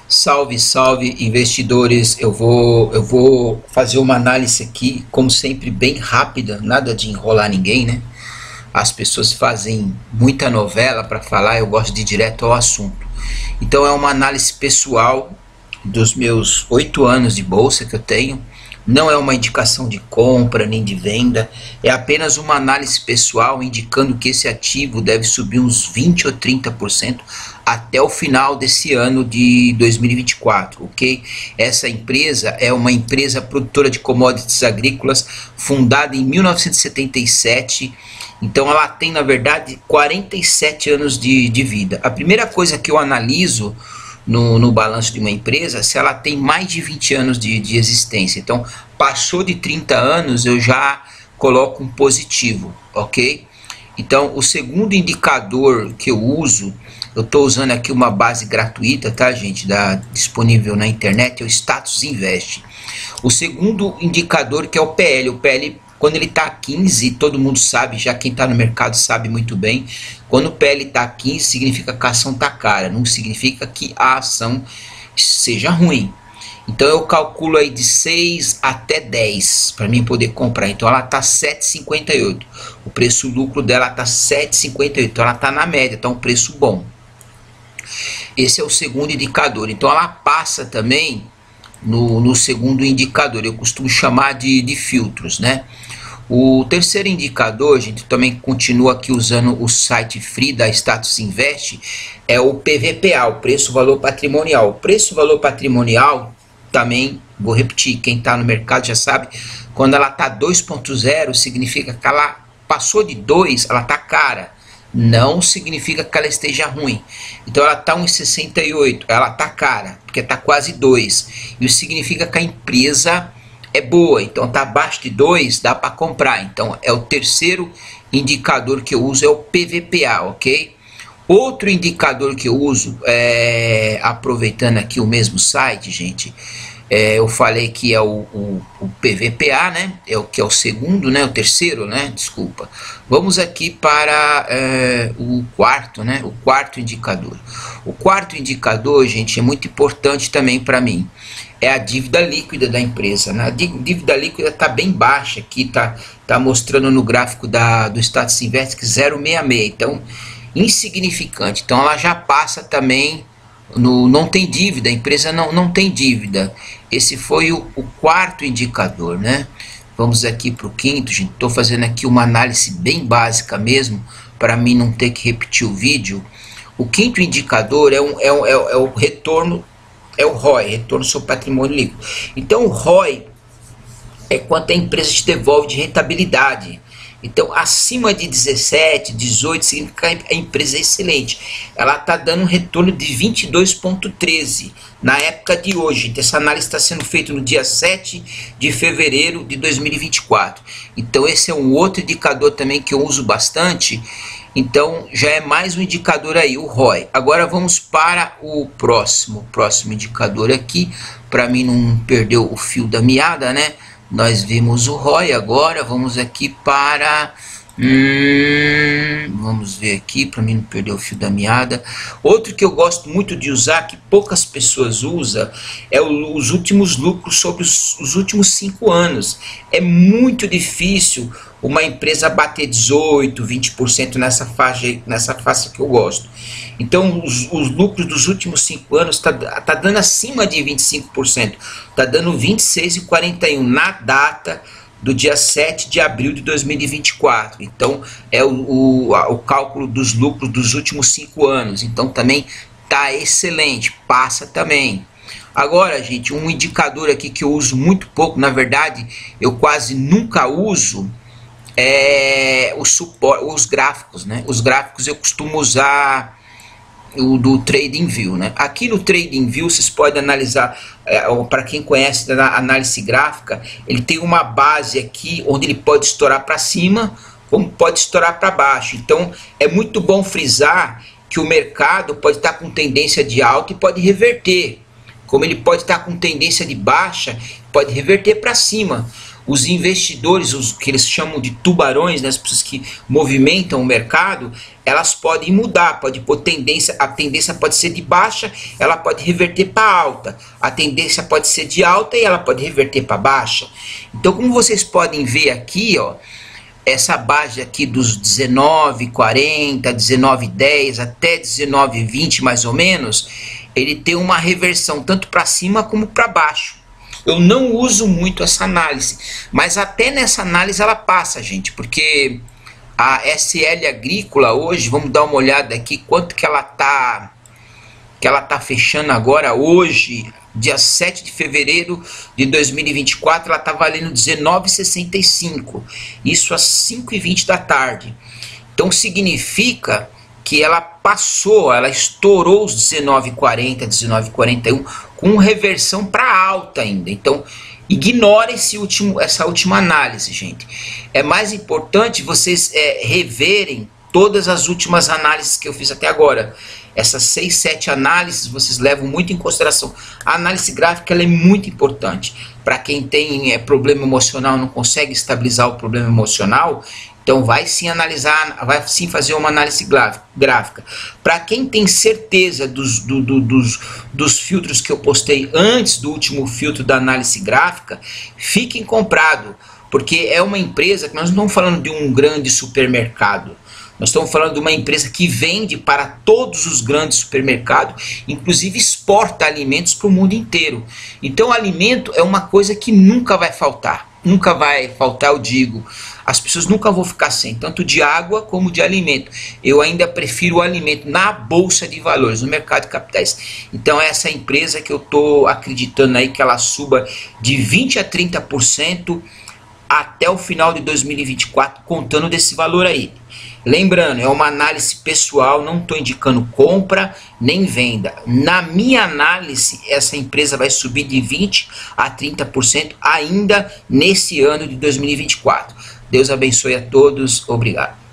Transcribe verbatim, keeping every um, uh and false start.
Salve, salve, investidores. Eu vou, eu vou fazer uma análise aqui, como sempre, bem rápida, nada de enrolar ninguém, né? As pessoas fazem muita novela para falar, eu gosto de ir direto ao assunto. Então é uma análise pessoal dos meus oito anos de bolsa que eu tenho. Não é uma indicação de compra nem de venda, é apenas uma análise pessoal indicando que esse ativo deve subir uns vinte ou trinta por cento até o final desse ano de dois mil e vinte e quatro, ok? Essa empresa é uma empresa produtora de commodities agrícolas, fundada em mil novecentos e setenta e sete, então ela tem na verdade quarenta e sete anos de, de vida. A primeira coisa que eu analiso No, no balanço de uma empresa, se ela tem mais de vinte anos de, de existência. Então, passou de trinta anos, eu já coloco um positivo, ok? Então, o segundo indicador que eu uso, eu estou usando aqui uma base gratuita, tá, gente? Da, disponível na internet, é o Status Invest. O segundo indicador que é o P L, o P L quando ele está a quinze, todo mundo sabe, já quem está no mercado sabe muito bem, quando o P L está a quinze significa que a ação está cara, não significa que a ação seja ruim. Então eu calculo aí de seis até dez para mim poder comprar. Então ela está sete e cinquenta e oito, o preço lucro dela está sete e cinquenta e oito, então ela está na média, está um preço bom. Esse é o segundo indicador. Então ela passa também no, no segundo indicador, eu costumo chamar de, de filtros, né? O terceiro indicador, a gente também continua aqui usando o site free da Status Invest, é o P V P A, o preço-valor patrimonial. O preço-valor patrimonial, também vou repetir, quem está no mercado já sabe, quando ela está dois ponto zero, significa que ela passou de dois, ela está cara. Não significa que ela esteja ruim. Então ela está um e sessenta e oito, ela está cara, porque está quase dois. Isso significa que a empresa é boa, então está abaixo de dois, dá para comprar. Então é o terceiro indicador que eu uso, é o P V P A, ok? Outro indicador que eu uso, é, aproveitando aqui o mesmo site, gente, é, eu falei que é o, o, o P V P A, né? É o que é o segundo, né? O terceiro, né? Desculpa. Vamos aqui para é, o quarto, né? O quarto indicador. O quarto indicador, gente, é muito importante também para mim. É a dívida líquida da empresa, né? A dívida líquida está bem baixa aqui, está tá mostrando no gráfico da, do Status Invest que zero vírgula sessenta e seis, então insignificante. Então ela já passa também, no, não tem dívida, a empresa não, não tem dívida. Esse foi o, o quarto indicador, né? Vamos aqui para o quinto, gente. Estou fazendo aqui uma análise bem básica mesmo, para mim não ter que repetir o vídeo. O quinto indicador é, um, é, um, é, é o retorno, é o R O I, retorno sobre patrimônio líquido. Então o R O I é quanto a empresa te devolve de rentabilidade. Então acima de dezessete, dezoito significa que a empresa é excelente. Ela está dando um retorno de vinte e dois vírgula treze na época de hoje. Essa análise está sendo feita no dia sete de fevereiro de dois mil e vinte e quatro. Então esse é um outro indicador também que eu uso bastante. Então já é mais um indicador aí, o R O I. Agora vamos para o próximo, o próximo indicador aqui, para mim não perder o fio da meada, né? Nós vimos o R O I, agora vamos aqui para... Hum, vamos ver aqui, para mim não perder o fio da meada. Outro que eu gosto muito de usar, que poucas pessoas usam, é o, os últimos lucros sobre os, os últimos cinco anos. É muito difícil uma empresa bater dezoito, vinte por cento nessa faixa, nessa faixa que eu gosto. Então os, os lucros dos últimos cinco anos está tá dando acima de vinte e cinco por cento. Está dando vinte e seis vírgula quarenta e um na data do dia sete de abril de dois mil e vinte e quatro. Então é o, o, o cálculo dos lucros dos últimos cinco anos. Então também está excelente, passa também. Agora, gente, um indicador aqui que eu uso muito pouco, na verdade eu quase nunca uso, é o suporte, os gráficos, né? Os gráficos eu costumo usar o do TradingView, né? Aqui no TradingView vocês podem analisar, é, para quem conhece da análise gráfica, ele tem uma base aqui onde ele pode estourar para cima, como pode estourar para baixo. Então é muito bom frisar que o mercado pode estar com tendência de alta e pode reverter, como ele pode estar com tendência de baixa, pode reverter para cima. os investidores, os que eles chamam de tubarões, né, as pessoas que movimentam o mercado, elas podem mudar, pode pôr tendência, a tendência pode ser de baixa, ela pode reverter para alta, a tendência pode ser de alta e ela pode reverter para baixa. Então, como vocês podem ver aqui, ó, essa base aqui dos dezenove, quarenta, dezenove, dez até dezenove, vinte mais ou menos, ele tem uma reversão tanto para cima como para baixo. Eu não uso muito essa análise, mas até nessa análise ela passa, gente, porque a S L Agrícola hoje, vamos dar uma olhada aqui quanto que ela tá que ela tá fechando agora hoje, dia sete de fevereiro de dois mil e vinte e quatro, ela tá valendo dezenove e sessenta e cinco, isso às cinco e vinte da tarde. Então significa que ela passou, ela estourou os dezenove e quarenta, dezenove e quarenta e um com reversão para alta ainda. Então ignore esse último, essa última análise, gente. É mais importante vocês é, reverem todas as últimas análises que eu fiz até agora. Essas seis, sete análises vocês levam muito em consideração. A análise gráfica ela é muito importante. Para quem tem é, problema emocional, não consegue estabilizar o problema emocional, então vai sim analisar, vai sim fazer uma análise gráfica. Para quem tem certeza dos, do, do, dos, dos filtros que eu postei antes do último filtro da análise gráfica, fiquem comprado, porque é uma empresa que nós não estamos falando de um grande supermercado. Nós estamos falando de uma empresa que vende para todos os grandes supermercados, inclusive exporta alimentos para o mundo inteiro. Então alimento é uma coisa que nunca vai faltar. Nunca vai faltar, eu digo. As pessoas nunca vão ficar sem, tanto de água como de alimento. Eu ainda prefiro o alimento na bolsa de valores, no mercado de capitais. Então essa empresa que eu estou acreditando aí que ela suba de vinte a trinta por cento até o final de dois mil e vinte e quatro, contando desse valor aí. Lembrando, é uma análise pessoal, não estou indicando compra nem venda. Na minha análise, essa empresa vai subir de vinte a trinta por cento ainda nesse ano de dois mil e vinte e quatro. Deus abençoe a todos. Obrigado.